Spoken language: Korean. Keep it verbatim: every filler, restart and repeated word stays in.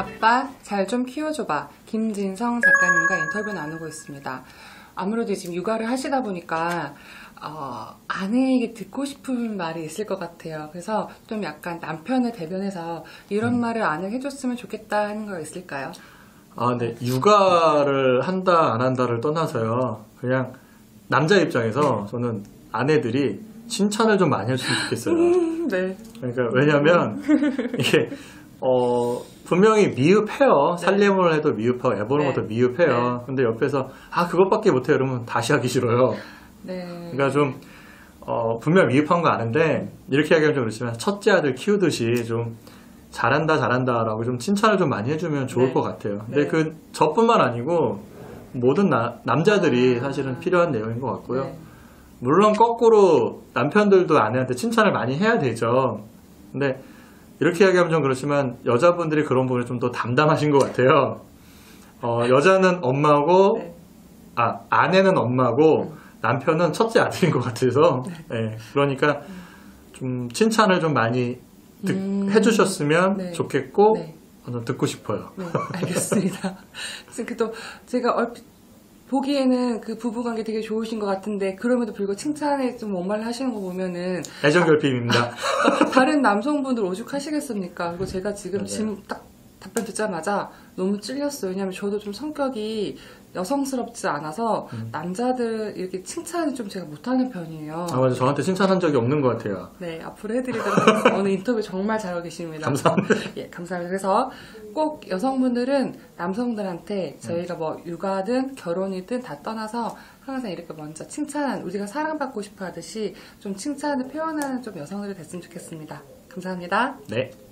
아빠 잘 좀 키워줘봐. 김진성 작가님과 인터뷰 나누고 있습니다. 아무래도 지금 육아를 하시다 보니까 어, 아내에게 듣고 싶은 말이 있을 것 같아요. 그래서 좀 약간 남편을 대변해서 이런 음. 말을 아내가 해줬으면 좋겠다 하는 거 있을까요? 아, 네. 육아를 한다 안 한다를 떠나서요. 그냥 남자 입장에서 저는 아내들이 칭찬을 좀 많이 해줬으면 좋겠어요. 음, 네. 그러니까 왜냐면 이게 어 분명히 미흡해요. 네. 살림을 해도 미흡하고 애 보는 네. 것도 미흡해요. 네. 근데 옆에서 아 그것밖에 못해요. 그러면 다시 하기 싫어요. 네. 그러니까 좀 어, 분명 미흡한 거 아는데 이렇게 얘기하면 좀 그렇지만 첫째 아들 키우듯이 좀 잘한다 잘한다라고 좀 칭찬을 좀 많이 해주면 좋을 네. 것 같아요. 근데 네. 그 저뿐만 아니고 모든 나, 남자들이 사실은 필요한 내용인 것 같고요. 네. 물론 거꾸로 남편들도 아내한테 칭찬을 많이 해야 되죠. 근데 이렇게 이야기하면 좀 그렇지만 여자분들이 그런 부분에 좀 더 담담하신 것 같아요. 어, 여자는 엄마고 네. 아 아내는 엄마고 남편은 첫째 아들인 것 같아서 네. 네, 그러니까 좀 칭찬을 좀 많이 듣, 음, 해주셨으면 네. 좋겠고 네. 저는 듣고 싶어요. 네, 알겠습니다. 그래서 또 제가 얼핏 보기에는 그 부부관계 되게 좋으신 것 같은데 그럼에도 불구하고 칭찬에 좀 원말을 하시는 거 보면은 애정결핍입니다. 다른 남성분들 오죽하시겠습니까? 그리고 제가 지금 맞아요. 질문 딱 답변 듣자마자 너무 찔렸어요. 왜냐하면 저도 좀 성격이 여성스럽지 않아서 음. 남자들 이렇게 칭찬을 좀 제가 못하는 편이에요. 아 맞아, 저한테 칭찬한 적이 없는 것 같아요. 네, 앞으로 해드리도록 하겠습니다. 오늘 인터뷰 정말 잘하고 계십니다. 감사합니다. 예, 감사합니다. 그래서 꼭 여성분들은 남성들한테 저희가 뭐 육아든 결혼이든 다 떠나서 항상 이렇게 먼저 칭찬, 우리가 사랑받고 싶어 하듯이 좀 칭찬을 표현하는 좀 여성들이 됐으면 좋겠습니다. 감사합니다. 네.